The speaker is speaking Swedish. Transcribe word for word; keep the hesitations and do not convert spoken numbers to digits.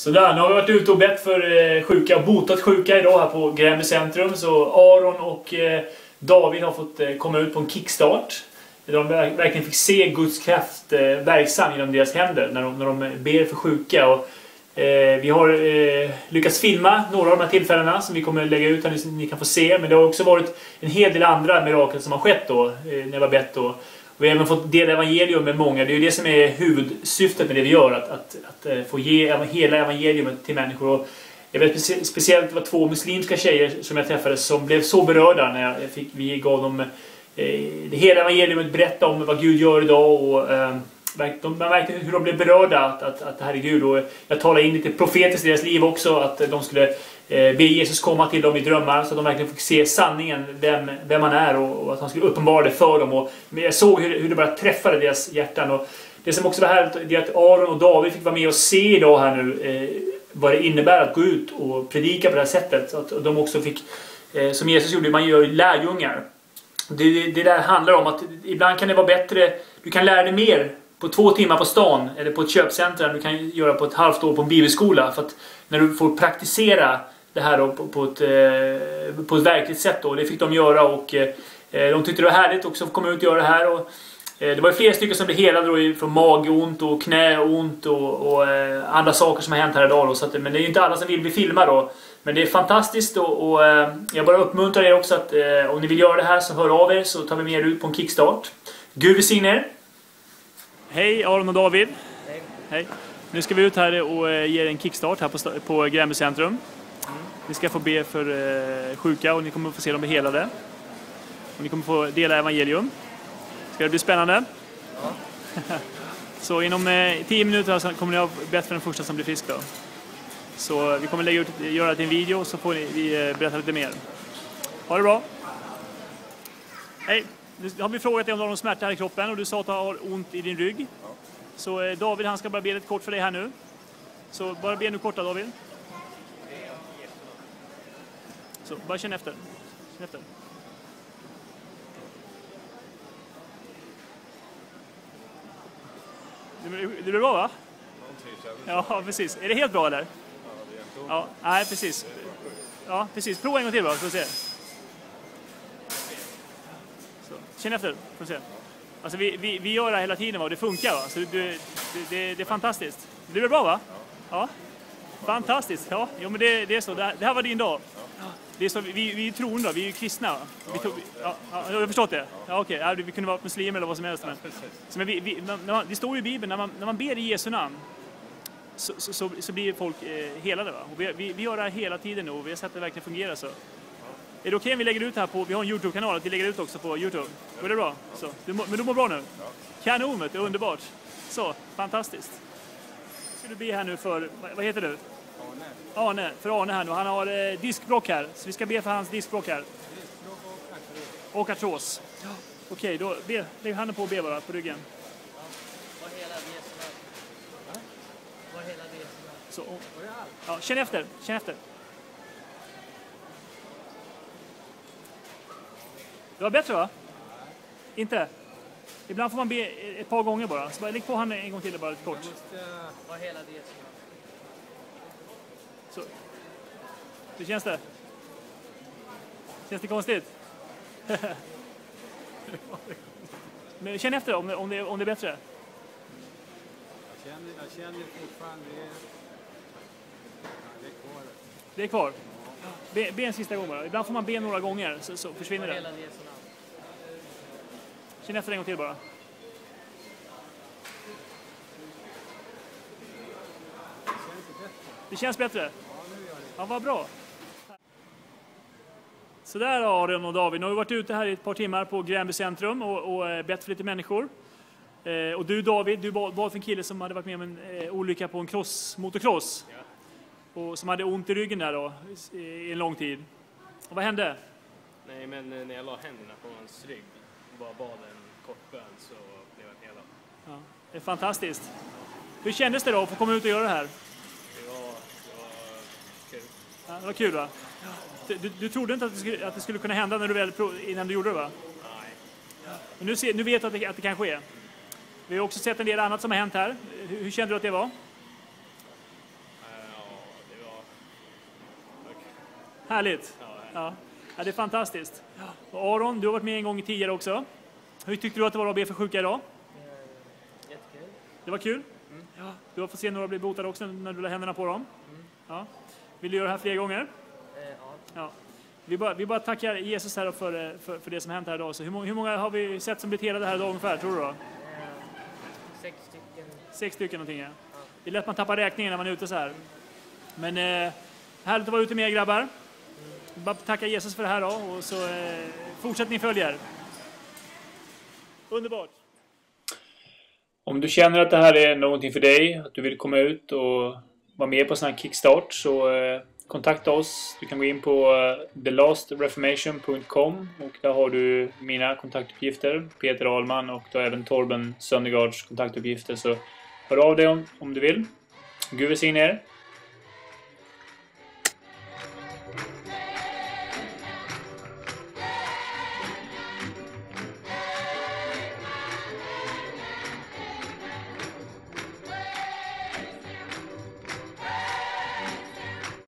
Sådär, nu har vi varit ute och bett för sjuka, botat sjuka idag här på Gränby centrum. Så Aron och David har fått komma ut på en kickstart. Där de verkligen fick se Guds kraft verksam genom deras händer när de, när de ber för sjuka. Och, eh, vi har eh, lyckats filma några av de här tillfällena som vi kommer lägga ut här så ni kan få se. Men det har också varit en hel del andra mirakel som har skett då, eh, när jag var bett då. Vi har även fått dela evangelium med många. Det är ju det som är huvudsyftet med det vi gör. Att, att, att få ge hela evangelium till människor. Och jag vet speciellt det var två muslimska tjejer som jag träffade som blev så berörda när jag fick, vi gav dem eh, det hela evangelium, berätta om vad Gud gör idag. Och eh, de, man märkte hur de blev berörda att, att, att det här är Gud. Och jag talade in lite profetiskt i deras liv också. Att de skulle be Jesus komma till dem i drömmar så att de verkligen fick se sanningen, vem, vem man är och, och att han skulle uppenbara det för dem. Och, men jag såg hur, hur det bara träffade deras hjärtan. Och det som också var härligt är att Aron och David fick vara med och se idag här nu eh, vad det innebär att gå ut och predika på det här sättet. Så att de också fick, eh, som Jesus gjorde, man gör lärjungar. Det, det, det där handlar om att ibland kan det vara bättre, du kan lära dig mer på två timmar på stan eller på ett köpcenter än du kan göra på ett halvt år på en bibelskola. För att när du får praktisera det här då, på, på, ett, eh, på ett verkligt sätt då. Det fick de göra och eh, de tyckte det var härligt också att komma ut och göra det här. Och, eh, det var flera stycken som blev helade då, från magont och knäont och, och eh, andra saker som har hänt här idag. Då, så att, men det är ju inte alla som vill bli filmade då. Men det är fantastiskt och, och eh, jag bara uppmuntrar er också att eh, om ni vill göra det här så hör av er så tar vi med er ut på en kickstart. Gud välsigne er. Hej Aron och David. Hej. Hej. Nu ska vi ut här och eh, ge er en kickstart här på, på Gränby centrum. Ni ska få be för eh, sjuka och ni kommer få se dem helade. Och ni kommer få dela evangelium. Ska det bli spännande? Ja. Så inom eh, tio minuter så kommer ni ha bett för den första som blir frisk då. Så vi kommer lägga ut, göra det till en video och så får ni, vi eh, berätta lite mer. Ha det bra! Hej! Nu har vi frågat dig om du har någon smärta här i kroppen och du sa att du har ont i din rygg. Ja. Så eh, David han ska bara be lite kort för dig här nu. Så bara be nu korta David. Så bara känn efter. Känn efter. Det, det blir bra va? Ja, precis. Är det helt bra eller? Ja, nej precis. Ja, precis. Prova en gång till bara, får vi se. Så, känn efter, får vi se. Alltså vi, vi, vi gör det här hela tiden va, och det funkar va? Så det, det, det, det är fantastiskt. Det blir bra va? Ja. Fantastiskt, ja. Jo, men det, det är så. Det här, det här var din dag. Det är så, vi, vi är troende, vi är ju kristna. Vi tog, ja, ja, jag har förstått det. Ja, okej. Ja, vi kunde vara muslimer eller vad som helst. Men, så, men vi, vi, när man, det står ju i Bibeln, när man, när man ber i Jesu namn så, så, så, så blir folk eh, helade. Va? Och vi, vi, vi gör det här hela tiden nu och vi har sett att det verkligen fungerar så. Är det okej okay om vi lägger ut det här på, vi har en YouTube-kanal, att vi lägger ut också på YouTube? Går det bra? Så, du, men du mår bra nu? Kanon, det är underbart. Så, fantastiskt. Ska du be här nu för, vad, vad heter du? Arne. Arne, för Arne här nu. Han har eh, diskbråck här. Så vi ska be för hans diskbråck här. Diskbråck och artros. Och artros. Ja. Okej, då be, lägg handen på och be bara på ryggen. Ja. Var hela det som Var hela det som Så, och, ja, känn efter, känn efter. Det var bättre va? Nej. Inte? Ibland får man be ett par gånger bara. Så bara lägg på handen en gång till bara lite kort. Var hela det som Så. Hur känns det? Känns det konstigt? Men känn efter om det, om det, om det är bättre. Jag känner, jag känner fortfarande det. Ja, det är kvar. Det är kvar? Be, be en sista gång bara. Ibland får man be några gånger så, så försvinner det. Känn efter en gång till bara. Det känns bättre? Ja, vad bra. Så där Aron och David, nu har vi varit ute här i ett par timmar på Gränby centrum och, och bett för lite människor. Eh, och du David, du bad för en kille som hade varit med om en eh, olycka på en cross, motocross. Ja. Och som hade ont i ryggen där då, i, i en lång tid. Och vad hände? Nej, men när jag la händerna på hans rygg och bara bad en kort bön så blev jag hela. Ja, det är fantastiskt. Hur kändes det då att få komma ut och göra det här? Det var, det var kul. Ja, det var kul va? Du, du trodde inte att det, skulle, att det skulle kunna hända när du väl, innan du gjorde det va? Nej. Men nu, ser, nu vet du att det, att det kan ske. Vi har också sett en del annat som har hänt här. Hur, hur kände du att det var? Ja, Härligt. Ja. Ja, det är fantastiskt. Och Aron, du har varit med en gång tidigare också. Hur tyckte du att det var att be för sjuka idag? Jättekul. Det var kul? Ja. Du har fått se några bli botade också när du la händerna på dem. Ja. Vill du göra det här fler gånger? Ja. Ja. Vi bara, vi bara tackar Jesus här för, för, för det som hänt här idag. Så hur, många, hur många har vi sett som blivit helade här idag ungefär, tror du då? Sex stycken. Sex stycken någonting, ja. Det är lätt man tappar räkningen när man är ute så här. Men eh, härligt att vara ute med er, grabbar. Mm. Bara tacka Jesus för det här då. Och så eh, fortsätt ni följer. Underbart. Om du känner att det här är någonting för dig, att du vill komma ut och vara med på sån här kickstart, så eh, kontakta oss. Du kan gå in på uh, the last reformation punkt com och där har du mina kontaktuppgifter, Peter Ahlman, och då även Torben Söndergaards kontaktuppgifter. Så hör av dig om, om du vill. Gud välsigne er.